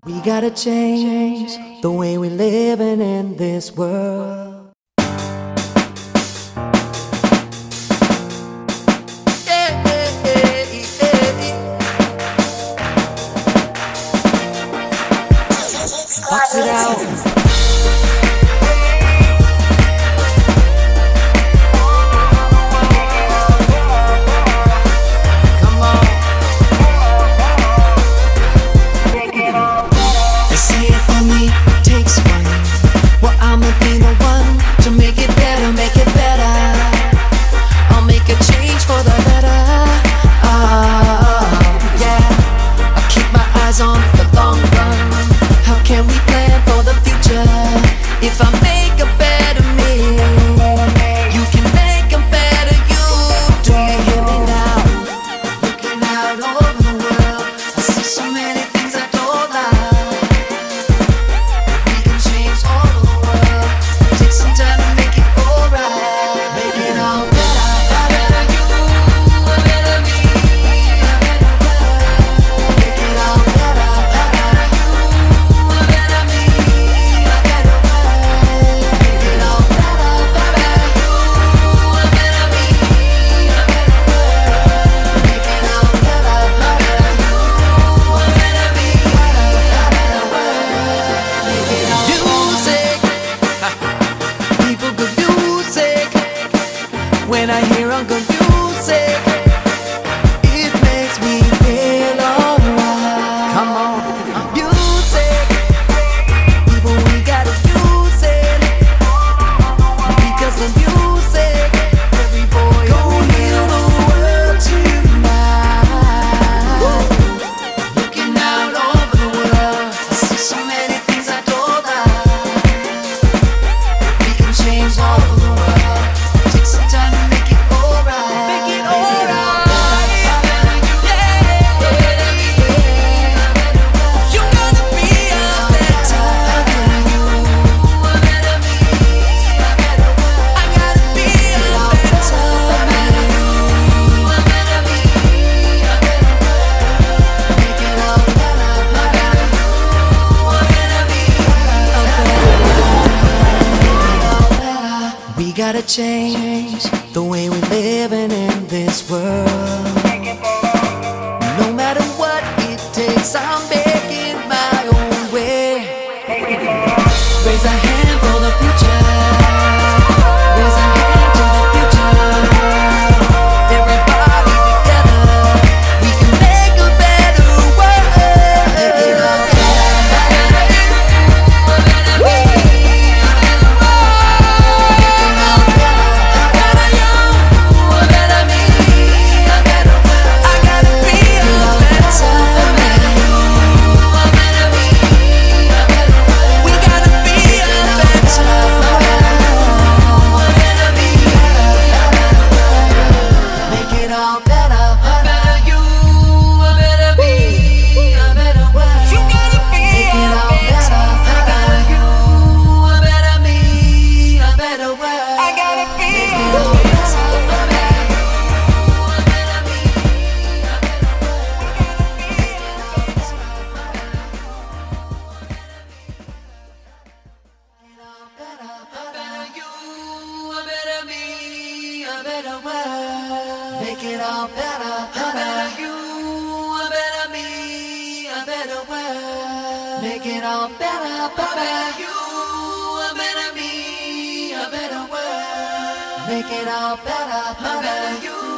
We gotta change the way we're living in this world. Box it out. If I make a better me, you can make a better you. Do you hear me now? Looking out over the world, I see so many things I don't like. We can change all of the world. Take some time to make it alright. Make it all better, a better you, a better me, a better world. Make it all better, a better you, a better me, a better world. When I hear on good music, it makes me feel alright. Come on, music, people, we gotta use it, because the music, every boy, go heal the world tonight. Looking out over the world, I see so many things I don't like. We can change all of the world. Take some time to make it alright. Make it alright. You gotta be a better you, a better me, a better world. I gotta be a better you, a better me, a better world. Make it all better, a better you, a better me, a better world. We gotta change the way we're living in this world. No matter what it takes, I'm making my own way. Raise a hand for the future. Raise a hand to the future. Everybody together, we can make a better world. Make it all better, a better me, a better world. Make it all better, a better you, a better me, a better world. I gotta be a better you, a better me, a better world. We gotta be a better you, a better me, a better world. Make it all better, a better you, a better me, a better world. You gotta be a better you, a better me, a better world. I gotta be a better you, a better me, a better world. Make it all better, a better you, a better me, a better world. Make it all better, a better you, a better me, a better world. Make it all better, a better you.